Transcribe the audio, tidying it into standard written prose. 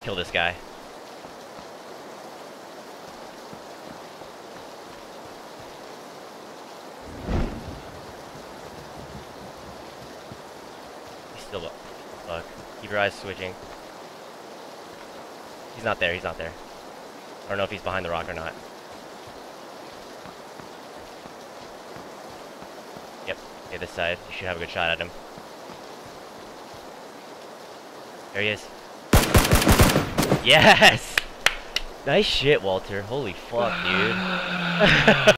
kill this guy. He's still up. Fuck. Keep your eyes switching. He's not there, he's not there. I don't know if he's behind the rock or not. Yep, okay, this side. You should have a good shot at him. There he is. Yes! Nice shit, Walter. Holy fuck, dude.